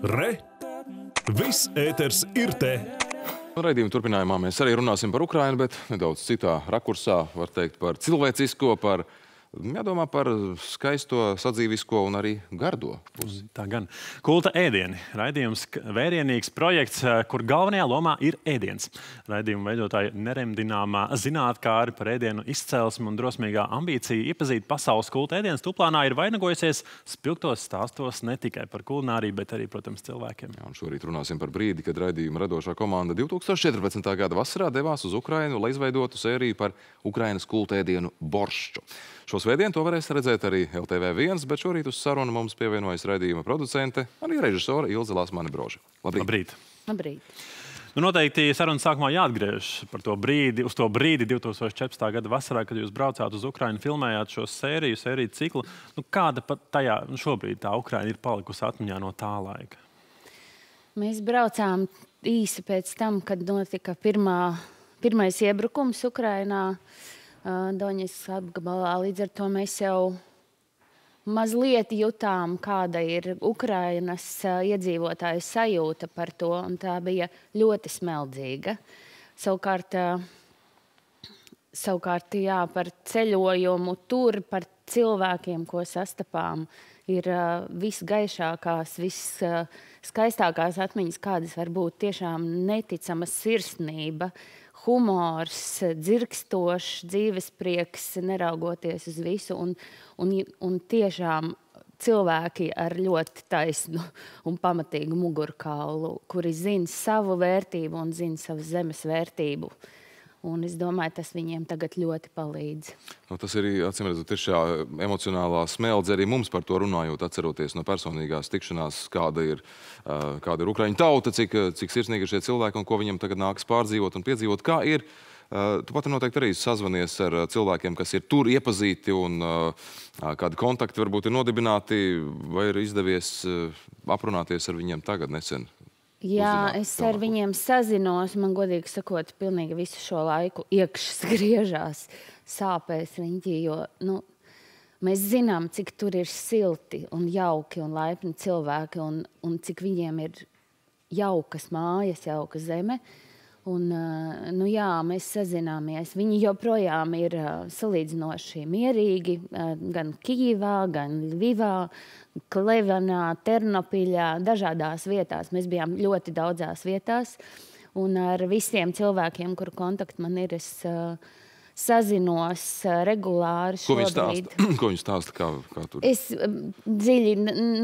Re! Viss ēters ir te! Raidījuma turpinājumā mēs arī runāsim par Ukrainu, bet nedaudz citā rakursā, var teikt, par cilvēcisko, jādomā par skaisto, sadzīvisko un arī gardo pusi. Tā gan. Kulta ēdieni. Raidījums vērienīgs projekts, kur galvenajā lomā ir ēdiens. Raidījuma veidotāja neremdināmā zinātkāri par ēdienu izcelsmi un drosmīgā ambīcija iepazīt pasaules kulta ēdienas tuplānā ir vainagojusies spilgtos stāstos ne tikai par kulināriju, bet arī, protams, cilvēkiem. Jā, un šorīt runāsim par brīdi, kad raidījuma radošā komanda 2014. gada vasarā devās uz Ukrainu, lai izveidotu sēriju par Ukrainas kulta ēdienu boršču. Šo svētdienu to varēs redzēt arī LTV1, bet šorīt uz sarunu mums pievienojas raidījuma producente, arī režisora Ilze Lasmane-Broža. Labrīt! Labrīt! Labrīt! Nu, noteikti sarunas sākumā jāatgriež uz to brīdi 2014. gada vasarā, kad jūs braucāt uz Ukrainu, filmējāt šo sēriju ciklu. Nu, kāda pat tajā šobrīd tā Ukraina ir palikusi atmiņā no tā laika? Mēs braucām īsi pēc tam, kad notika pirmais iebrukums Ukrainā, Doņetskas apgabalā. Līdz ar to mēs jau mazliet jutām, kāda ir Ukrainas iedzīvotāju sajūta par to, un tā bija ļoti smeldzīga. Savukārt, jā, par ceļojumu tur, par cilvēkiem, ko sastapām, ir visgaišākās, visskaistākās atmiņas, kādas var būt tiešām neticama sirsnība, humors, dzirkstošs dzīvesprieks, neraugoties uz visu, un tiešām cilvēki ar ļoti taisnu un pamatīgu mugurkaulu, kuri zina savu vērtību un zina savas zemes vērtību. Un es domāju, tas viņiem tagad ļoti palīdz. Nu, tas ir, acīmredzot, ir šā emocionālā smeldze arī mums par to runājot, atceroties no personīgās tikšanās, kāda ir Ukraiņu tauta, cik sirsnīgi ir šie cilvēki un ko viņam tagad nākas pārdzīvot un piedzīvot. Kā ir? Tu pat noteikti arī sazvanies ar cilvēkiem, kas ir tur iepazīti un kādi kontakti varbūt ir nodibināti, vai ir izdevies aprunāties ar viņiem tagad nesen? Jā, es ar viņiem sazinos, man godīgi sakot, pilnīgi visu šo laiku iekšas griežās sāpēs riņķī, jo mēs zinām, cik tur ir silti un jauki un laipni cilvēki un cik viņiem ir jaukas mājas, jauka zeme. Un, jā, mēs sazināmies. Viņi joprojām ir salīdzinoši mierīgi, gan Kijivā, gan Ļvivā, Klevanā, Ternopiļā, dažādās vietās. Mēs bijām ļoti daudzās vietās, un ar visiem cilvēkiem, kuru kontakti man ir, es sazinos regulāri šobrīd. Ko viņi stāsta? Kā tur? Es dziļi,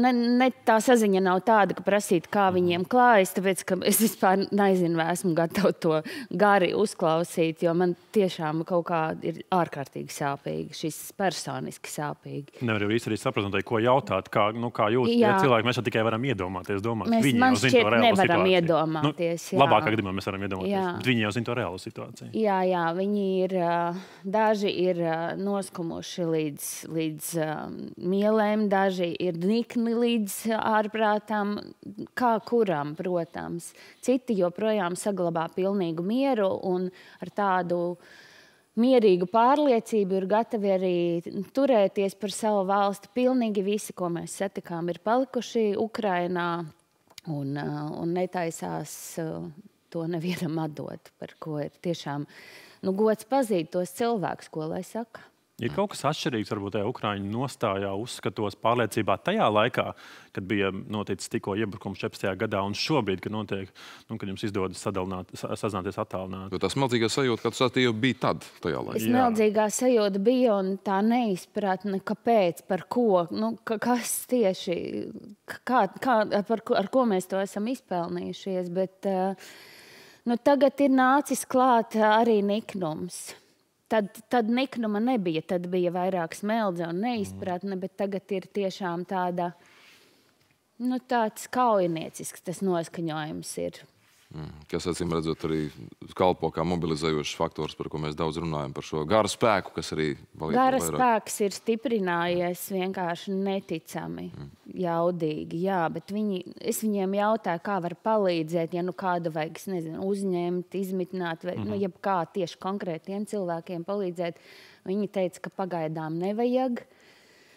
tā saziņa nav tāda, ka prasīt, kā viņiem klājas, tāpēc, ka es vispār nezinu, vai esmu gatava to gari uzklausīt, jo man tiešām kaut kā ir ārkārtīgi sāpīgi, šis personiski sāpīgi. Nevar jau īsti arī saprast, ko jautāt, kā jūt cilvēki. Mēs tikai varam iedomāties, viņi man jau zina to reālu nevaram situāciju. Iedomāties, jā. Labākā gadījumā mēs varam iedomāties, bet viņi jau zina to reālu situāciju. Jā, viņi ir, daži ir noskumuši līdz mielēm, daži ir nikni līdz ārprātām, kā kuram, protams. Citi joprojām saglabā pilnīgu mieru un ar tādu mierīgu pārliecību ir gatavi arī turēties par savu valsti. Pilnīgi visi, ko mēs satikām, ir palikuši Ukrainā un netaisās to nevienam atdot, par ko ir tiešām gods pazīt tos cilvēkus, ko lai saka. Ir kaut kas atšķirīgs, varbūt tajā Ukraiņu nostājā, uzskatos, pārliecībā tajā laikā, kad bija noticis tikko iebrukums 14. gadā un šobrīd, kad notiek, kad jums izdodas sazināties attālināt. Jo tā smeldzīgā sajūta, kad tu sātīji, jau bija tad tajā laikā. Smeldzīgā sajūta bija un tā neizpratne, kāpēc, par ko, kas tieši, ar ko mēs to esam izpelnījušies, bet tagad ir nācis klāt arī niknums. Tad niknuma nebija, tad bija vairāk smeldze un neizpratne, bet tagad ir tiešām tāds kaujiniecisks tas noskaņojums ir. Kas, acīm redzot, arī kalpo kā mobilizējošs faktors, par ko mēs daudz runājam, par šo garu spēku, kas arī Gara spēks ir stiprinājies vienkārši neticami, jaudīgi, jā, bet es viņiem jautāju, kā var palīdzēt, ja kādu vajag, uzņemt, izmitināt, vai kā tieši konkrētiem cilvēkiem palīdzēt. Viņi teica, ka pagaidām nevajag.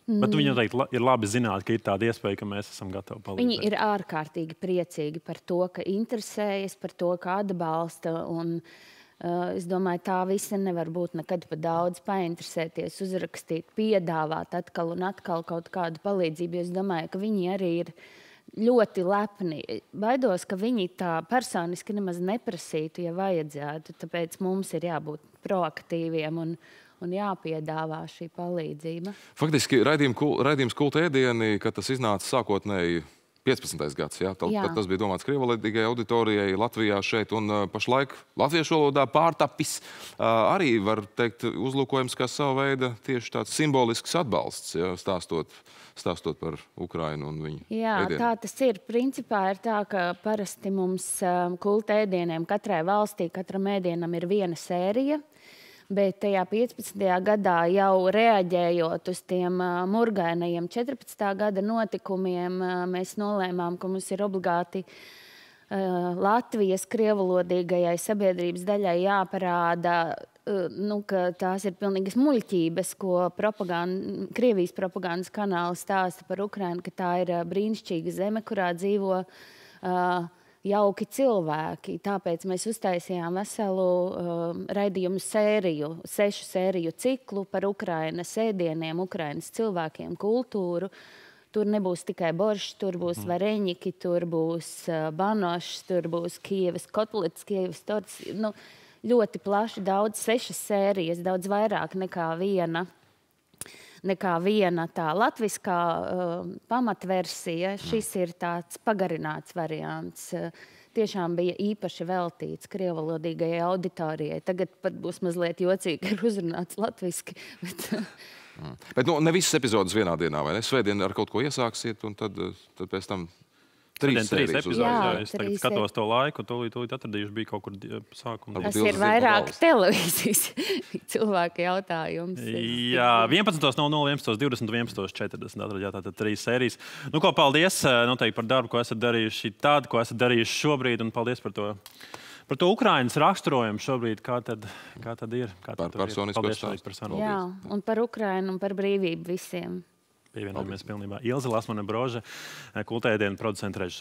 Bet viņi noteikti ir labi zināt, ka ir tāda iespēja, ka mēs esam gatavi palīdzēt. Viņi ir ārkārtīgi priecīgi par to, ka interesējas, par to, ka atbalsta. Un, es domāju, tā visa nevar būt nekad pa daudz painteresēties, uzrakstīt, piedāvāt atkal un atkal kaut kādu palīdzību. Es domāju, ka viņi arī ir ļoti lepni. Baidos, ka viņi tā personiski nemaz neprasītu, ja vajadzētu. Tāpēc mums ir jābūt proaktīviem un jāpiedāvā šī palīdzība. Faktiski raidījums Kulta ēdieni, kad tas iznāca sākotnēji 15. gads, jā? Tad tas bija domāts krievvalodīgai auditorijai Latvijā šeit, un pašlaik latviešu valodā pārtapis arī, var teikt, uzlūkojams kā sava veida tieši tāds simbolisks atbalsts, jā? Stāstot par Ukrainu un viņu ēdienu. Tā tas ir. Principā ir tā, ka parasti mums kulta ēdieniem katrai valstī, katram ēdienam ir viena sērija. Bet tajā 15. gadā jau reaģējot uz tiem murgainajiem 14. gada notikumiem, mēs nolēmām, ka mums ir obligāti Latvijas krievvalodīgajai sabiedrības daļai jāparāda, ka tās ir pilnīgas muļķības, ko Krievijas propagandas kanāli stāsta par Ukrainu, ka tā ir brīnišķīga zeme, kurā dzīvo jauki cilvēki. Tāpēc mēs uztaisījām veselu raidījumu sēriju, 6 sēriju ciklu par Ukrainas ēdieniem, Ukrainas cilvēkiem, kultūru. Tur nebūs tikai boršs, tur būs vareņiki, tur būs banošs, tur būs Kievas kotlets, Kievas torts. Ļoti plaši, 6 sērijas, daudz vairāk nekā viena tā latviskā pamatversija. Šis ir tāds pagarināts variants. Tiešām bija īpaši veltīts krievvalodīgajai auditorijai. Tagad pat būs mazliet jocīgi, ir uzrunāts latviski. Bet ne visas epizodes vienā dienā, vai ne? Svētdien ar kaut ko iesāksiet, un tad pēc tam 3 sērijas uzvārds. Es tagad skatos to laiku, tūlīt atradīšu, bija kaut kur sākuma. Tas ir vairāk televīzijas cilvēku jautājums. Jā, 11.00, 11.20, 11.40. Atradījāt tātad 3 sērijas. Ko, paldies noteikti par darbu, ko esat darījuši tādu, ko esat darījuši šobrīd, un paldies par to Ukrainas raksturojumu šobrīd, kā tad ir. Par personisko stāstu. Jā, un par Ukrainu un par brīvību visiem. Pievienojamies pilnībā. Ilze Lasmane Brože, Kulta ēdienu producenta režisore.